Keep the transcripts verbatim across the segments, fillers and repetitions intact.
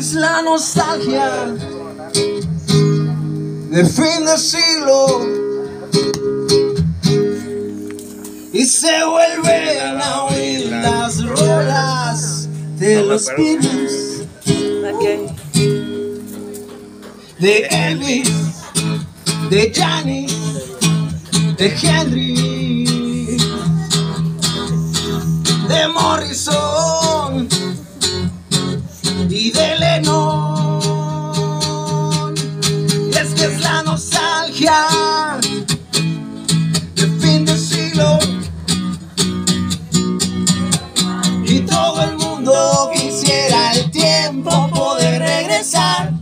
Es la nostalgia de fin de siglo y se vuelven a oír las rolas de los Beatles, de Elvis, de Janis, de Henry, de Morrison y de Lennon. Y es que es la nostalgia de fin de siglo y todo el mundo quisiera el tiempo poder regresar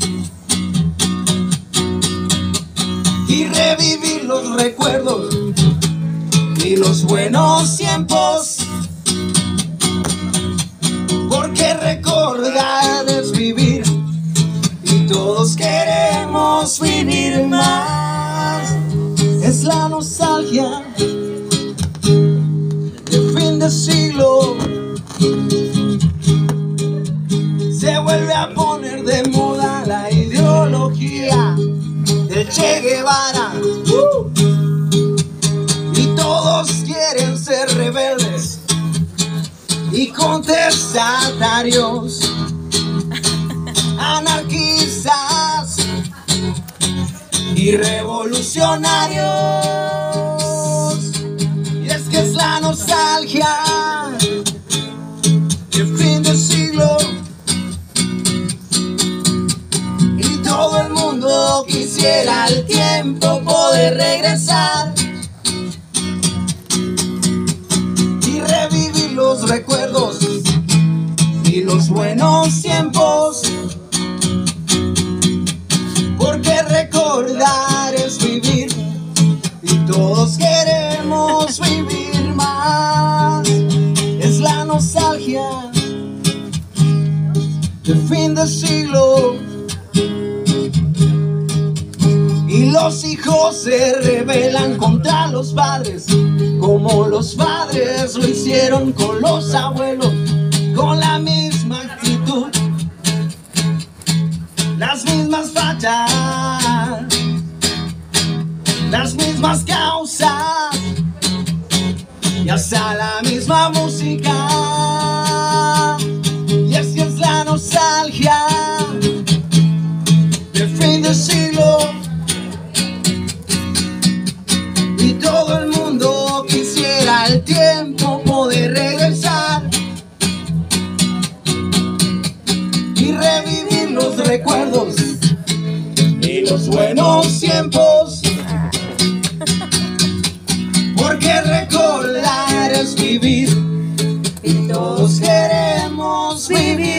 y revivir los recuerdos y los buenos tiempos, porque recordar es vivir y todos queremos vivir más. Es la nostalgia de fin de siglo, se vuelve a poner de moda la ideología del Che Guevara, uh, y todos quieren ser rebeldes y contestatarios, anarquistas y revolucionarios. Y es que es la nostalgia de fin de siglo y todo el mundo quisiera al tiempo poder regresar y revivir los recuerdos y los buenos tiempos, porque recordar es vivir y todos queremos vivir más. Es la nostalgia de fin de siglo y los hijos se rebelan contra los padres, como los padres lo hicieron con los abuelos, con la misma actitud, las mismas fachas, las mismas causas y hasta la misma música. Y es que es la nostalgia de fin de siglo y todo el mundo quisiera el tiempo poder regresar y revivir los recuerdos y los buenos tiempos, porque recordar es vivir y todos queremos vivir